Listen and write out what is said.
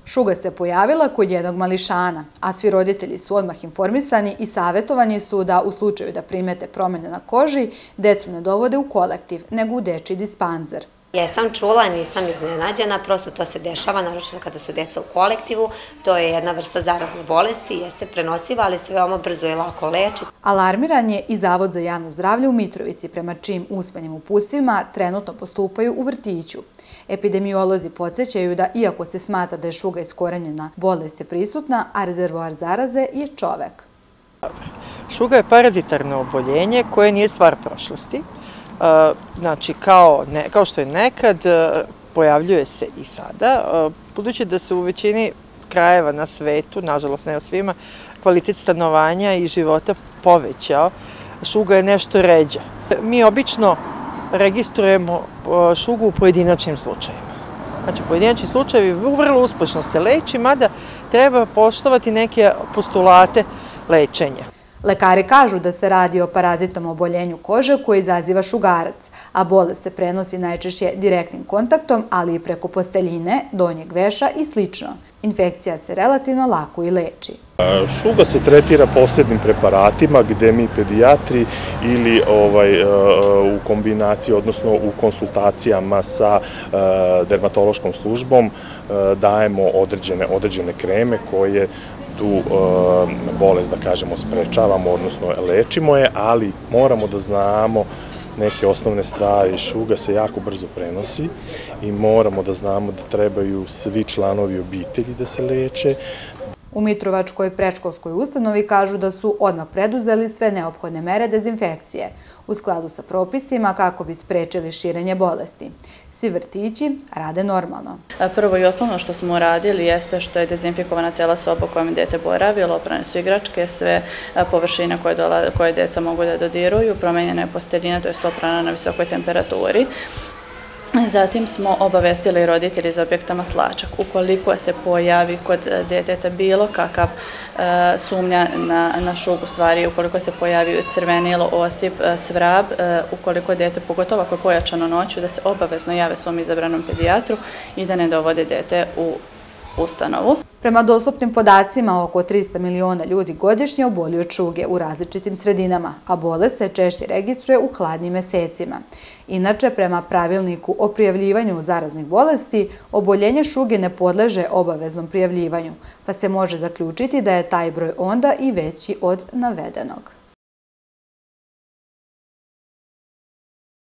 Šuga se pojavila kod jednog mališana, a svi roditelji su odmah informisani i savjetovani su da u slučaju da primete promjene na koži, decu ne dovode u kolektiv, nego u dečiji dispanzer. Jesam čula, nisam iznenađena, prosto to se dešava, naročito kada su deca u kolektivu. To je jedna vrsta zarazne bolesti, jeste prenosiva, ali se veoma brzo i lako leči. Alarmiran je i Zavod za javno zdravlje u Mitrovici, prema čijim usmenim upustvima trenutno postupaju u vrtiću. Epidemiolozi podsjećaju da, iako se smatra da je šuga iskorenjena, bolest je prisutna, a rezervoar zaraze je čovek. Šuga je parazitarno oboljenje koje nije stvar prošlosti. Znači, kao što je nekad, pojavljuje se i sada. Budući da se u većini krajeva na svetu, nažalost ne u svima, kvalitet stanovanja i života povećao, šuga je nešto ređa. Mi obično registrujemo šugu u pojedinačnim slučajevima. Znači, pojedinačni slučajevi vrlo uspešno se leči, mada treba poštovati neke postulate lečenja. Lekari kažu da se radi o parazitnom oboljenju kože koje izaziva šugarac, a bolest se prenosi najčešće direktnim kontaktom, ali i preko posteljine, donjeg veša i sl. Infekcija se relativno lako i leči. Šuga se tretira posebnim preparatima gde mi pedijatri ili u kombinaciji, odnosno u konsultacijama sa dermatološkom službom dajemo određene kreme koje tu bolest, da kažemo, sprečavamo, odnosno lečimo je, ali moramo da znamo neke osnovne stvari. Šuga se jako brzo prenosi i moramo da znamo da trebaju svi članovi obitelji da se leče. U Mitrovačkoj predškolskoj ustanovi kažu da su odmah preduzeli sve neophodne mere dezinfekcije u skladu sa propisima kako bi sprečili širenje bolesti. Svi vrtići rade normalno. Prvo i osnovno što smo uradili jeste što je dezinfikovana cela soba u kojom dete boravi, oprane su igračke, sve površine koje deca mogu da dodiruju, promenjena je posteljina, to je oprana na visokoj temperaturi. Zatim smo obavestili roditelji iz objekta Maslačak. Ukoliko se pojavi kod deteta bilo kakav sumnja na šugu, stvari, ukoliko se pojavi crvenilo, osip, svrab, ukoliko dete, pogotovo ako je pojačano noću, da se obavezno jave svom izabranom pedijatru i da ne dovode dete u ustanovu. Prema dostupnim podacima, oko 300 miliona ljudi godišnje oboli od šuge u različitim sredinama, a bolest se češće registruje u hladnim mesecima. Inače, prema pravilniku o prijavljivanju zaraznih bolesti, oboljenje šuge ne podleže obaveznom prijavljivanju, pa se može zaključiti da je taj broj onda i veći od navedenog.